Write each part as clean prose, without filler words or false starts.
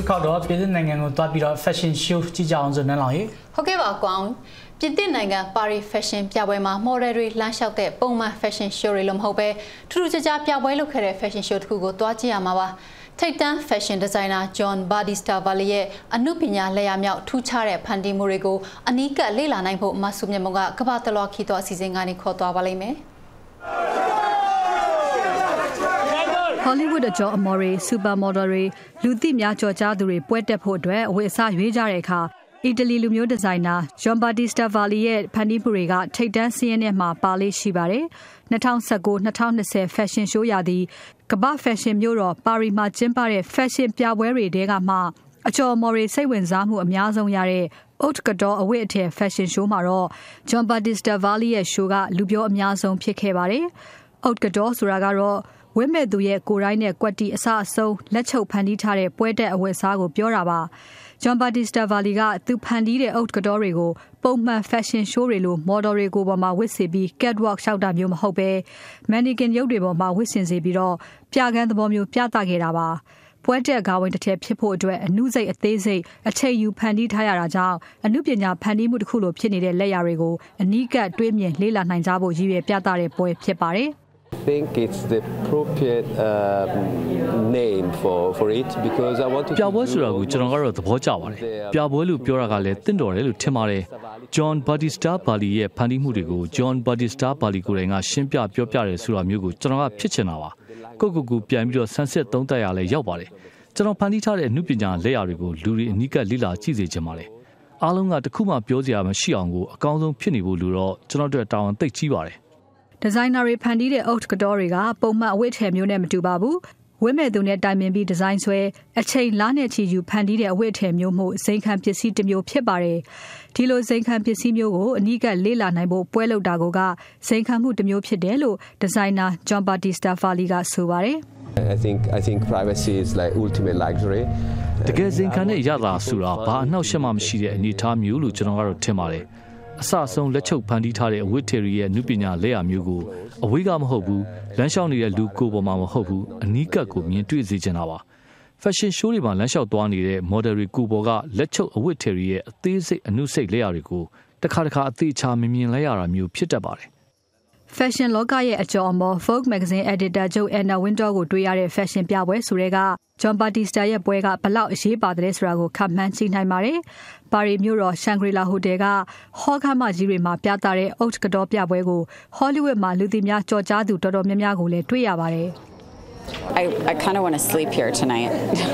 တစ်ခေါက်တော့ပြည်နိုင်ငံကိုတွားပြီးတော့ fashion show ကြည့်ကြအောင်ဆိုနေလောက်ရေဟုတ်ကဲ့ပါကွာပြည်နိုင်ငံပါရီ fashion ပြပွဲမှာ model တွေလမ်းလျှောက်တဲ့ပုံမှန် fashion show တွေလို့မဟုတ်ပဲထူးထူးခြားခြားပြပွဲလုပ်ခဲ့တဲ့ fashion show တစ်ခုကိုတွားကြည့်ရမှာပါထိပ်တန်း fashion designer John Battista Valli ရဲ့အနုပညာလက်ရာမြောက်ထူးခြားတဲ့ဖန်တီးမှုတွေကိုအနီးကပ်လေ့လာနိုင်ဖို့မဆုမြတ်မုံကကမ္ဘာတလွှာခီးသွားအစီအစဉ်ကနေခေါ်သွားပါလိမ့်မယ် Hollywood အကျော်အမော်တွေ supermodel တွေလူသိများကြော်ကြားသူတွေပွဲတက်ဖို့အတွက်အဝတ်အစားရွေးကြတဲ့အခါအီတလီလူမျိုးဒီဇိုင်နာ John Battista Valli ရဲ့ဖန်တီးမှုတွေကထိပ်တန်းစည်းရင်းထဲမှာပါလေးရှိပါတယ်။2019-2020 Fashion Show ရာသီကမ္ဘာ Fashion မြို့တော်ပါရီမှာကျင်းပတဲ့ Fashion ပြပွဲတွေထဲကမှအကျော်အမော်တွေစိတ်ဝင်စားမှုအများဆုံးရတဲ့ Haute Couture အဝတ်အထည် Fashion Show မှာတော့ John Battista Valli ရဲ့ show ကလူပြောအများဆုံးဖြစ်ခဲ့ပါတယ်။ Haute Couture ဆိုတာကတော့ဝိမဲ့သူရဲ့ကိုယ်တိုင်းနဲ့ကွက်တီအစအဆုံးလက်ချုပ်ဖန်တီးထားတဲ့ပွဲတက်အဝတ်အစားကိုပြောတာပါJohn Battista Valli ကသူဖန်တီးတဲ့ haute couture တွေကိုပုံမှန် fashion show တွေလို model တွေကိုပေါ်မှာဝတ်ဆင်ပြီး catwalk လျှောက်တာမျိုးမဟုတ်ပဲ mannequin ရုပ်တွေပေါ်မှာဝတ်ဆင်စေပြီးတော့ပြကန်းသဘောမျိုးပြသခဲ့တာပါပွဲတက်ကားဝင်တစ်ထည်ဖြစ်ဖို့အတွက်အနုစိတ်အသေးစိတ်အချိန်ယူဖန်တီးထားရတာကြောင့်အနုပညာဖန်တီးမှုတစ်ခုလိုဖြစ်နေတဲ့လက်ရာတွေကိုအနီးကပ်တွေးမြင်လေ့လာနိုင်ကြဖို့ရည်ရွယ်ပြသတဲ့ပွဲဖြစ်ပါတယ် I think it's the appropriate name for it because I want to ပြပွဲဆိုတာကိုကျွန်တော်ကတော့သဘောကျပါတယ်ပြပွဲလို့ပြောတာကလည်းတင့်တော်တယ်လို့ထင်ပါတယ် John Battista Valli ရဲ့ဖန်တီးမှုတွေကို John Battista Valli ကိုယ်တိုင်ကရှင်းပြပြောပြတယ်ဆိုတာမျိုးကိုကျွန်တော်ကဖြစ်ချင်တာပါကိုပြန်ပြီးတော့ဆန်းစစ်သုံးသပ်ရလဲရောက်ပါတယ်ကျွန်တော်ဖန်တီးထားတဲ့အမှုပညာလက်ရာတွေကိုလူတွေအနီးကပ်လေ့လာကြည့်စေချင်ပါတယ်အားလုံးကတခုမှပြောစရာမရှိအောင်ကိုအကောင်းဆုံးဖြစ်နေဖို့လို့တော့ကျွန်တော်တို့တာဝန်သိကြီးပါတယ်ဒီဇိုင်နာတွေဖန်တီးတဲ့ haute couture တွေကပုံမှန်အဝတ်ထည်မျိုးနဲ့မတူပါဘူး။ဝတ်မဲ့သူနဲ့တိုင်ပင်ပြီးဒီဇိုင်းဆွဲအချိန်လနဲ့ချီယူဖန်တီးတဲ့အဝတ်ထည်မျိုးမှုစိန်ခံပစ္စည်းတစ်မျိုးဖြစ်ပါတယ်။ဒီလိုစိန်ခံပစ္စည်းမျိုးကိုအနီးကပ်လေ့လာနိုင်ဖို့ပွဲလုပ်တာကစိန်ခံမှုတစ်မျိုးဖြစ်တယ်လို့ဒီဇိုင်နာ John Battista Valli ကဆိုပါတယ် I think privacy is like ultimate luxury တကယ်စိန်ခံတဲ့ရတာဆိုတာဘာအနှောက်အယှက်မှမရှိတဲ့အနေအထားမျိုးလို့ကျွန်တော်ကတော့ထင်ပါတယ်အစအဆုံးလက်ချုပ်ဖန်တီးထားတဲ့အဝတ်ထည်ရဲ့နုပညာလက်ရာမျိုးကိုအဝေးကမဟုတ်ဘူးလမ်းလျှောက်နေတဲ့လူကိုပေါ်မှာမဟုတ်ဘူးအနီးကပ်ကိုမြင်တွေ့စေချင်တာပါ Fashion show တွေမှာလမ်းလျှောက်သွားနေတဲ့ model တွေကိုပေါ်ကလက်ချုပ်အဝတ်ထည်ရဲ့အသေးစိတ်အနုစိတ်လက်ရာတွေကိုတစ်ခါအသေးချာမြင်လိုက်ရတာမျိုးဖြစ်တတ်ပါတယ် Fashion လောကရဲ့အကျော်အမော် Vogue Magazine Editor ချုပ် Anna Wintour ကိုတွေ့ရတဲ့ Fashion ပြပွဲဆိုတဲ့က John Battista ရဲ့ပွဲကဘလောက်အရေးပါတယ်ဆိုတာကိုခန့်မှန်းကြည့်နိုင်ပါတယ်။ပါရီမြို့တော် Shangri-La Hotel က Hall ခန်းမကြီးတွေမှာပြသတဲ့ Haute Couture ပြပွဲကို Hollywood မှာလူသိများကြော်ကြားသူတော်တော်များများကိုလည်းတွေ့ရပါတယ် I kind of want to sleep here tonight.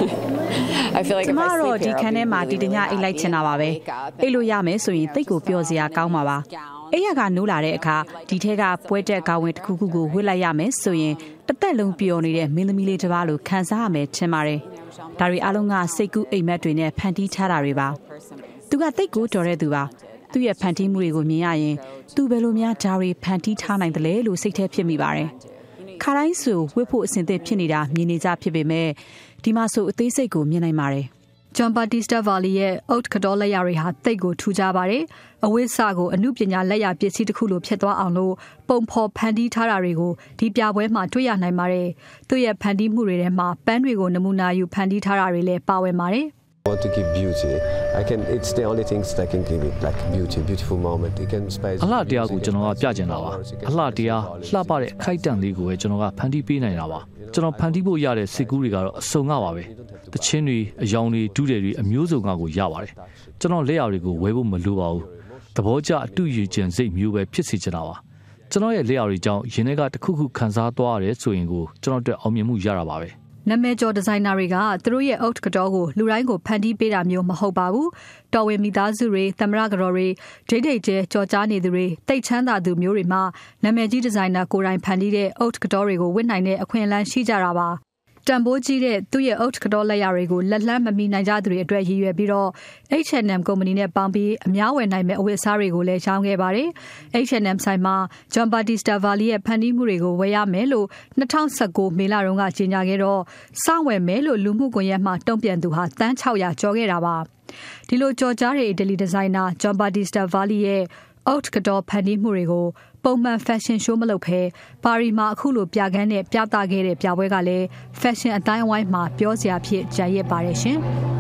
I feel like if I sleep here ဒီခန်းထဲမှာဒီတညအိတ်လိုက်ချင်တာပါပဲ။အိတ်လို့ရမယ်ဆိုရင်တိတ်ကိုပျော်စရာကောင်းပါပါ။အိတ်ရကနိုးလာတဲ့အခါဒီထက်ကပွဲတက်ကောင်းဝင်တစ်ခုခုကိုဝှက်လိုက်ရမယ်ဆိုရင်တစ်သက်လုံးပျော်နေတဲ့မင်းသမီးလေးတစ်ပါးလိုခံစားရမယ်ထင်ပါတယ်။ဒါတွေအလုံးကစိတ်ကူးအိမ်မက်တွေနဲ့ဖန်တီးထားတာတွေပါ။သူကတိတ်ကိုတော်တဲ့သူပါ။သူ့ရဲ့ဖန်တီးမှုတွေကိုမြင်ရရင်သူဘယ်လိုများဓာရီဖန်တီးထားနိုင်တယ်လဲလို့စိတ်ထဲဖြစ်မိပါတယ်။ခါတိုင်းဆိုဝှက်ဖို့အဆင်သင့်ဖြစ်နေတာမြင်နေကြဖြစ်ပေမဲ့ဒီမှာဆိုအသေးစိတ်ကိုမြင်နိုင်ပါတယ် John Battista Valli ရဲ့ haute couture လက်ရာတွေဟာတိတ်ကိုထူကြပါတယ်။အဝတ်စကိုအနုပညာလက်ရာပစ္စည်းတစ်ခုလိုဖြစ်သွားအောင်လို့ပုံဖော်ဖန်တီးထားတာတွေကိုဒီပြပွဲမှာတွေ့ရနိုင်ပါတယ်။သူ့ရဲ့ဖန်တီးမှုတွေထဲမှာပန်းတွေကိုနမူနာယူဖန်တီးထားတာတွေလည်းပါဝင်ပါတယ်။ I want to give beauty. It's the only things that can give it like beautiful moment. It can space. အလှတရားကိုကျွန်တော်ကပြကျင်တာပါ။အလှတရားလှပတဲ့အခိုက်အတန့်လေးကိုပဲကျွန်တော်ကဖန်တီးပေးနိုင်တာပါ။ကျွန်တော်ဖန်တီးဖို့ရတဲ့စိတ်ကူးတွေကတော့အစုံကပါပဲ။တချင်းတွေအယောင်တွေဒုတွေတွေအမျိုးစုံကကိုရပါတယ်။ကျွန်တော်လက်ရာတွေကိုဝဲဖို့မလိုပါဘူး။သဘောကျအတူယူခြင်းစိတ်မျိုးပဲဖြစ်စေချင်တာပါ။ကျွန်တော်ရဲ့လက်ရာတွေကြောင့်ရင်ထဲကတစ်ခုခုခံစားသွားရတယ်ဆိုရင်ကိုကျွန်တော်တို့အောင်မြင်မှုရတာပါပဲ။နာမည်ကျော်ဒီဇိုင်နာတွေကသူတို့ရဲ့ haute couture ကိုလူတိုင်းကိုဖန်တီးပေးတာမျိုးမဟုတ်ပါဘူး။တော်ဝင်မိသားစုတွေသမရကတော်တွေဒိတ်ဒိတ်ကျဲကြော်ကြားနေသူတွေတိတ်ချမ်းသာသူမျိုးတွေမှာနာမည်ကြီးဒီဇိုင်နာကိုယ်တိုင်ဖန်တီးတဲ့ haute couture တွေကိုဝတ်နိုင်တဲ့အခွင့်အလမ်းရှိကြတာပါ။တန်ဖိုးကြီးတဲ့သူ့ရဲ့ haute couture လက်ရာတွေကိုလက်လှမ်းမမီနိုင်ကြသူတွေအတွက်ရည်ရွယ်ပြီးတော့ H&M ကုမ္ပဏီနဲ့ပေါင်းပြီးအများဝယ်နိုင်မဲ့အဝတ်အစားတွေကိုလည်းရောင်းခဲ့ပါတယ်။ H&M ဆိုင်မှာ John Battista Valli ရဲ့ဖန်တီးမှုတွေကိုဝယ်ရမယ်လို့2019မေလတုန်းကကြေညာခဲ့တော့စောင့်ဝယ်မယ်လို့လူမှုကွန်ရက်မှာတုံ့ပြန်သူဟာတန်း600ကျော်ခဲ့တာပါ။ဒီလိုကြော်ကြားတဲ့အီတလီဒီဇိုင်နာ John Battista Valli ရဲ့ haute couture ဖန်တီးမှုတွေကိုပုံမှန် fashion show မလုပ်ဘဲပါရီမှာအခုလိုပြကန်းနဲ့ပြသခဲ့တဲ့ပြပွဲကလည်း fashion အတိုင်းအဝိုင်းမှာပြောစရာဖြစ်ကြံရစ်ပါတယ်ရှင်။